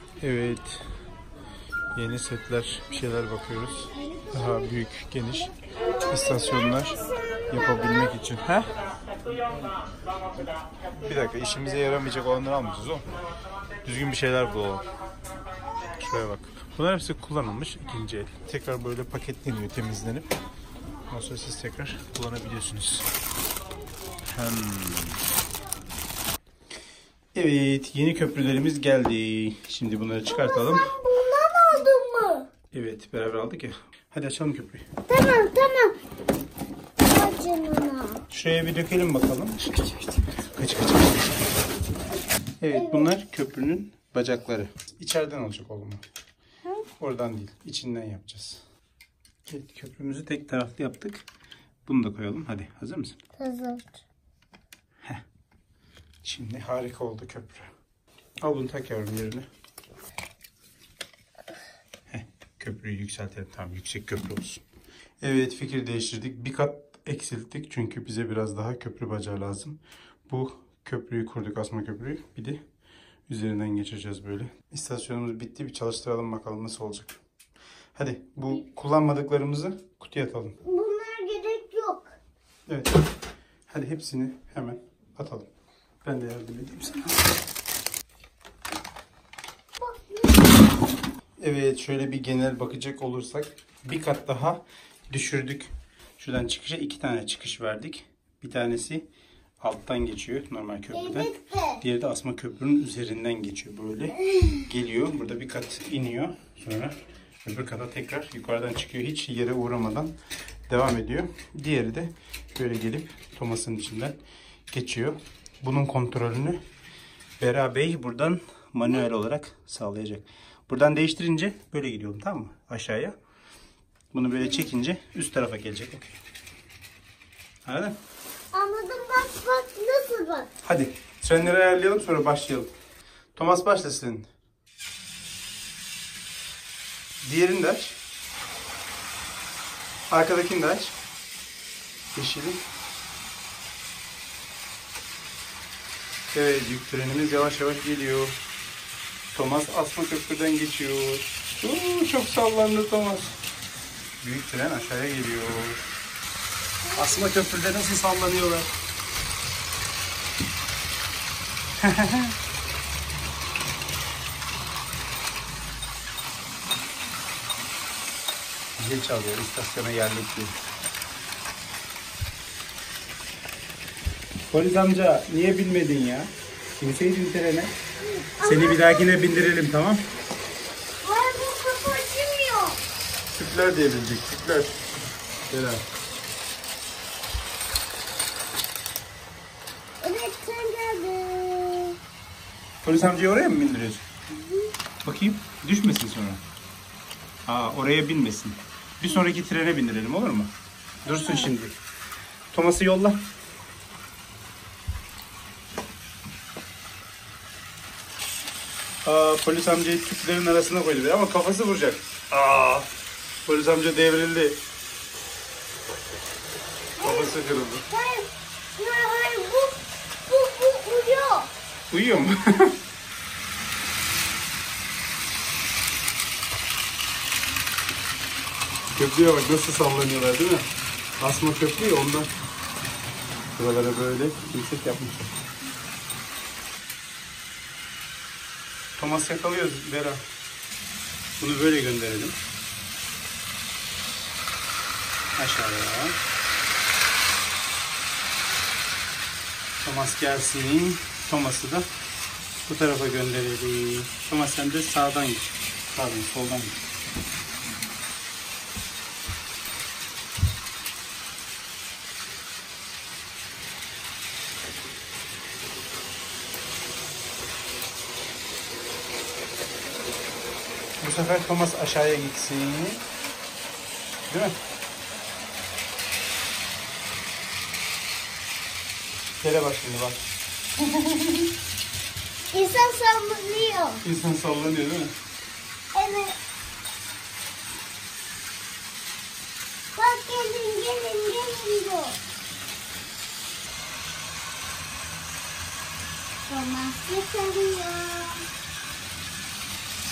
Evet. Yeni setler, bir şeyler bakıyoruz. Daha büyük, geniş istasyonlar yapabilmek için. He? Bir dakika, işimize yaramayacak olanları almayacağız oğlum. Düzgün bir şeyler bulalım. Şuraya bak. Bunlar hepsi kullanılmış, ikinci el. Tekrar böyle paketleniyor, temizlenip. Ondan sonra siz tekrar kullanabiliyorsunuz. Evet, yeni köprülerimiz geldi. Şimdi bunları çıkartalım. Sen bundan aldın mı? Evet, beraber aldık ya. Hadi açalım köprüyü. Tamam. Acınına. Şuraya bir dökelim bakalım. Kaç. Evet, bunlar köprünün bacakları. İçeriden olacak oğlum. Oradan değil, içinden yapacağız. Evet, köprümüzü tek taraflı yaptık. Bunu da koyalım. Hadi, hazır mısın? Hazır. Şimdi harika oldu köprü. Al bunu, tak yavrum yerine. Köprüyü yükseltelim. Tamam, yüksek köprü olsun. Evet, fikir değiştirdik. Bir kat eksilttik çünkü bize biraz daha köprü bacağı lazım. Bu köprüyü kurduk, asma köprüyü. Bir de üzerinden geçeceğiz böyle. İstasyonumuz bitti. Bir çalıştıralım bakalım nasıl olacak. Hadi bu kullanmadıklarımızı kutuya atalım. Bunlar gerek yok. Evet. Hadi hepsini hemen atalım. Ben de yardım edeyim sana. Evet, şöyle bir genel bakacak olursak bir kat daha düşürdük. Şuradan çıkışa 2 tane çıkış verdik. Bir tanesi alttan geçiyor normal köprüden. Diğeri de asma köprünün üzerinden geçiyor. Böyle geliyor. Burada bir kat iniyor. Sonra öbür kata tekrar yukarıdan çıkıyor. Hiç yere uğramadan devam ediyor. Diğeri de böyle gelip Thomas'ın içinden geçiyor. Bunun kontrolünü Bera Bey buradan manuel olarak sağlayacak. Buradan değiştirince böyle gidiyorum, tamam mı? Aşağıya. Bunu böyle çekince üst tarafa gelecek. Okay. Anladın? Anladım, bak nasıl bak. Hadi trenleri ayarlayalım, sonra başlayalım. Thomas başlasın. Diğerini de aç. Arkadakini de aç. Yeşili. Evet, yük trenimiz yavaş yavaş geliyor. Thomas asma köprüden geçiyor. Çok sallandı Thomas. Büyük tren aşağıya geliyor. Asma köprüde nasıl sallanıyorlar. Zil çalıyor, istasyona geldik diye. Polis amca, niye binmedin ya? Binseydin trene. Seni bir dahakine bindirelim, tamam? Hayır, bu kapı açılmıyor. Tüpler devrilecek, tüpler. Bera. Evet, sen geldin. Polis amcayı oraya mı bindiriyorsun? Bakayım, düşmesin sonra. Oraya binmesin. Bir sonraki trene bindirelim, olur mu? Dursun şimdi. Thomas'ı yolla. Polis amcayı tüplerin arasına koydu ama kafası vuracak. Polis amca devrildi. Kafası kırıldı. Hayır, bu uyuyor. Uyuyor mu? Köprüye bak nasıl sallanıyorlar, değil mi? Asma köprü ya, ondan. Buralara böyle yüksek yapmışlar. Thomas yakalıyoruz Bera. Bunu böyle gönderelim. Aşağıya. Thomas gelsin. Thomas'ı da bu tarafa gönderelim. Thomas sen de sağdan git. Pardon, soldan git. Bu sefer Thomas aşağıya gitsin. Değil mi? Gele bak şimdi, bak. İnsan sallanıyor. İnsan sallanıyor değil mi? Evet. Bak gelin diyor. Thomas yakalıyor.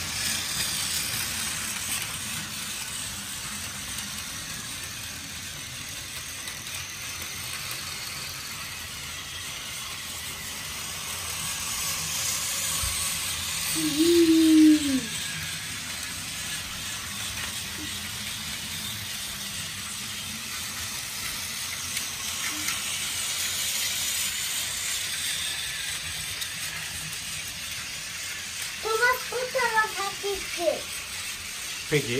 Thomas bu tarafa gitti. Peki.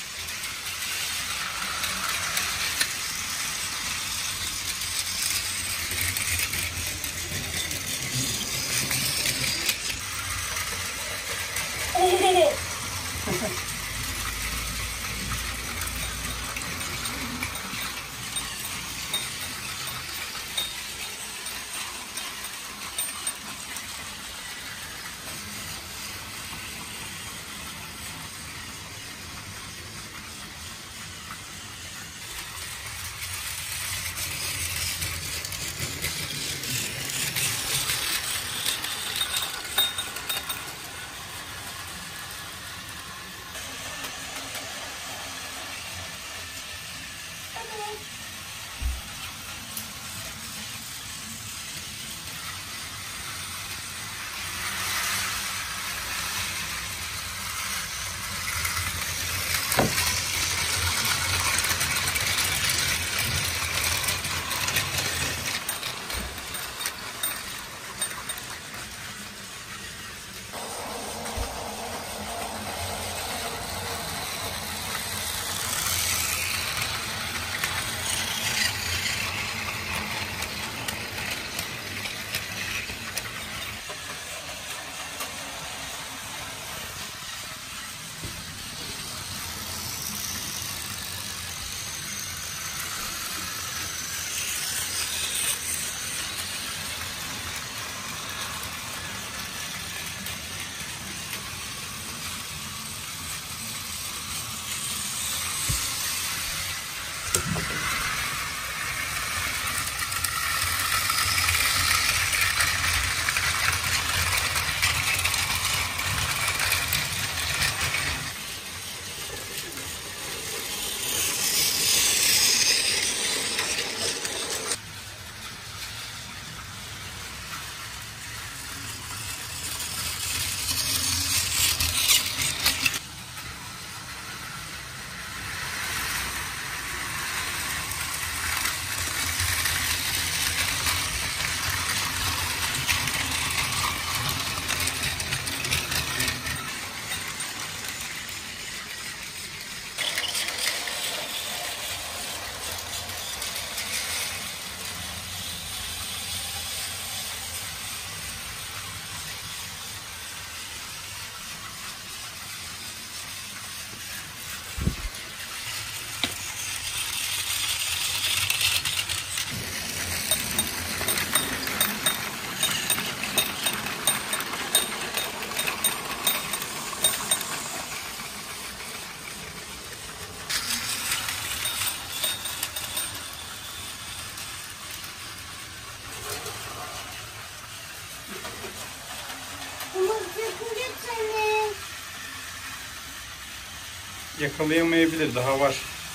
Yakalayamayabilir, daha var.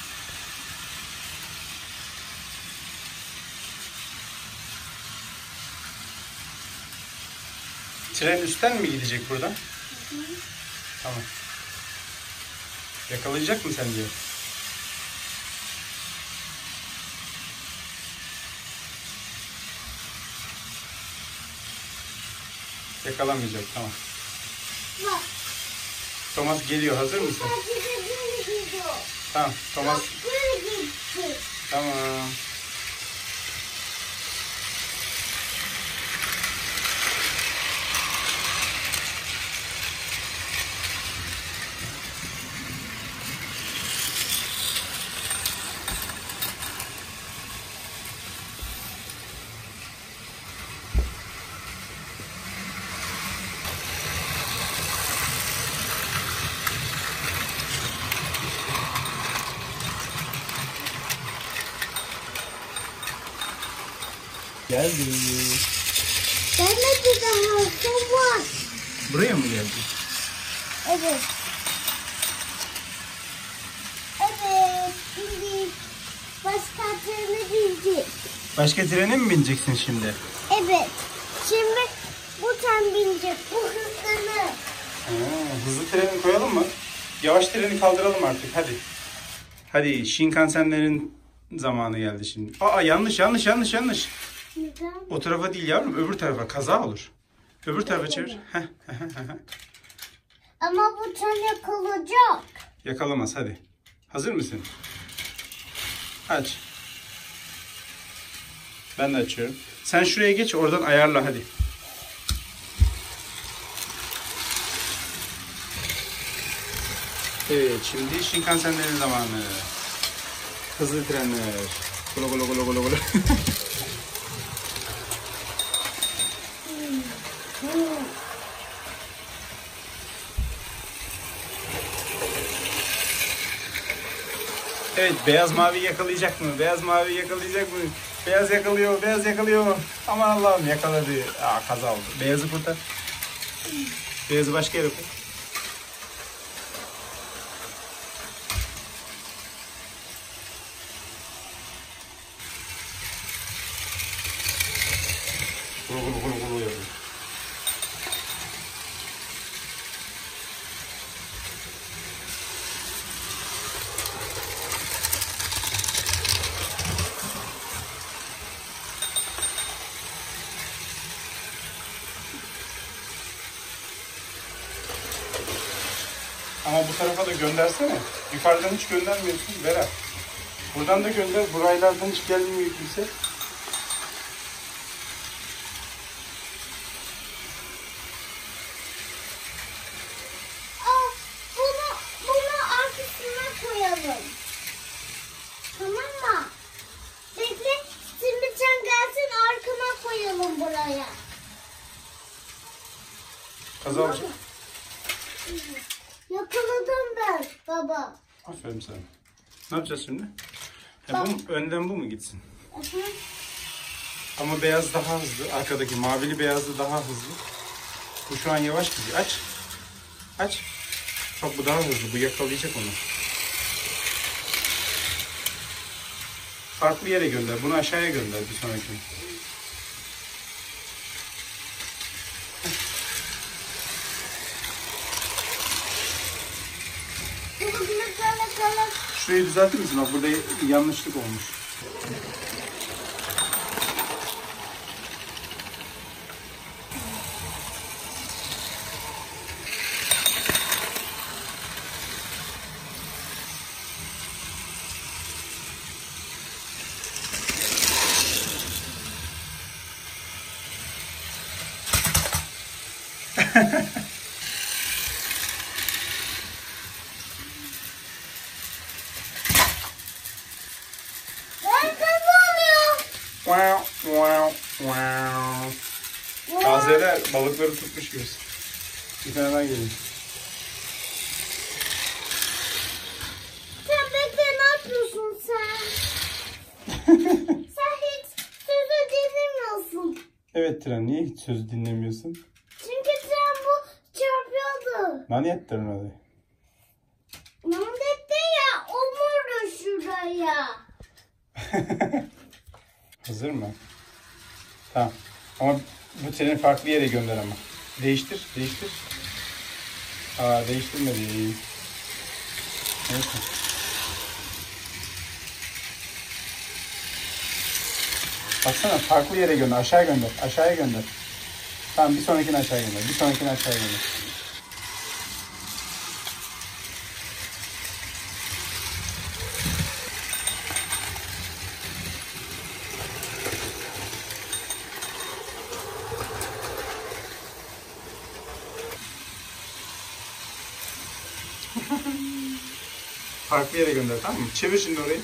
Tren üstten mi gidecek buradan? Hı. Tamam. Yakalayacak mı sen diyor. Yakalamayacak, tamam. Bak. Thomas geliyor, hazır mısın? Tamam, Thomas. Tamam. Geldi. Gelmedi daha. Thomas. Buraya mı geldi? Evet. Evet. Şimdi başka trene bineceğiz. Başka trene mi bineceksin şimdi? Evet. Şimdi bu tren binecek. Bu hızlanır. Hızlı treni koyalım mı? Yavaş treni kaldıralım artık hadi. Hadi Shinkansenlerin zamanı geldi şimdi. Aa yanlış. Neden? O tarafa değil yavrum, öbür tarafa, kaza olur. Öbür tarafa çevir. Ama bu tren yakalayacak. Yakalamaz hadi. Hazır mısın? Aç. Ben de açıyorum. Sen şuraya geç, oradan ayarla hadi. Evet, şimdi Shinkansenlerin zamanı. Hızlı trenler. Golo golo golo golo golo. Evet, beyaz mavi yakalayacak mı? Beyaz mavi yakalayacak mı? Beyaz yakalıyor, beyaz yakalıyor. Aman Allah'ım, yakaladı. Aa, kaza oldu. Beyazı kurtar. Beyazı başka yere koy. Gulu gulu gulu gulu yapıyor. Ama bu tarafa da göndersene. Yukarıdan hiç göndermiyorsun Berat. Buradan da gönder. Buraylardan hiç gelmiyor kimse. Bunu arkasına koyalım. Tamam mı? Bekle. Şimdi sen gelsin arkana koyalım buraya. Kaza olacak. Yakaladım ben baba. Aferin sana. Ne yapacağız şimdi? Önden bu mu gitsin? Ama beyaz daha hızlı. Arkadaki mavili beyazlı daha hızlı. Bu şu an yavaş gidiyor. Aç. Aç. Bak bu daha hızlı. Bu yakalayacak onu. Farklı yere gönder. Bunu aşağıya gönder bir sonraki. Şurayı düzeltir misin? Bak burada yanlışlık olmuş. Wow, wow, wow. Tazeler balıkları tutmuş gibi. Bir tane daha gelin. Sen bekle, ne yapıyorsun sen? Sen hiç sözü dinlemiyorsun. Evet tren, niye hiç sözü dinlemiyorsun? Çünkü tren bu çarpıyordu. Maniyetlerin hadi. Nerede ya? Omurdu şuraya. Hazır mı? Tamam. Ama bu treni farklı yere gönder ama. Değiştir, değiştir. Aa, değiştirmedi. Neyse. Baksana farklı yere gönder, aşağıya gönder, aşağıya gönder. Tamam, bir sonrakini aşağıya gönder, bir sonrakini aşağıya gönder. Farklı yere gönder, tamam mı? Çevir şimdi orayı.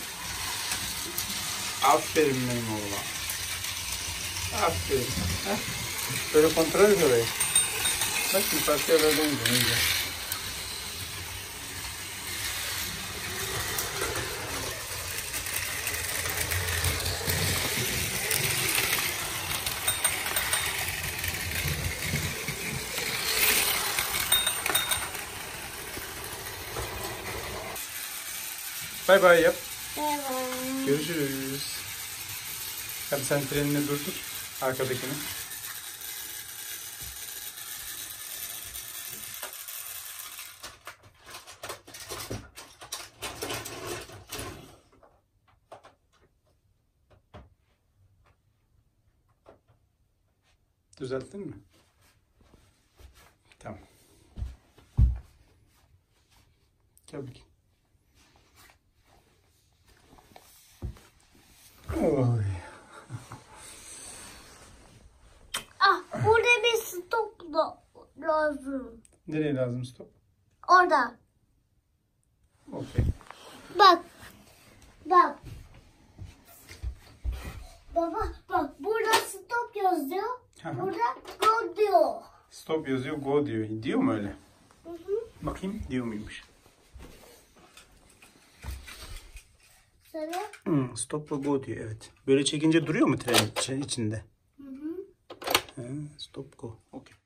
Aferin benim oğluma. Aferin. Heh. Böyle kontrol et orayı. Bak şimdi farklı yerlerde olunca ne güzel. Bay bay yap. Evet. Görüşürüz. Hadi sen trenini durdur. Arkadakini. Düzelttin mi? Tamam. Gel bakayım. Oy. Ah, burada bir stop lazım. Nereye lazım stop? Orada. Okey. Bak. Bak. Baba bak, burada stop yazıyor. Hı. Burada go diyor. Stop yazıyor, go diyor. Diyor mu öyle? Hı hı. Bakayım diyor muymuş? Sana. Stop ve go diyor, evet. Böyle çekince duruyor mu tren içinde? Hı hı. Stop go. Okey.